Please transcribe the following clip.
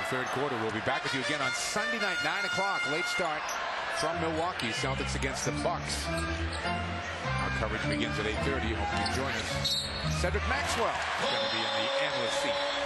third quarter. We'll be back with you again on Sunday night, 9 o'clock. Late start from Milwaukee. Celtics against the Bucks. Our coverage begins at 8:30. Hope you join us. Cedric Maxwell is going to be in the analyst seat.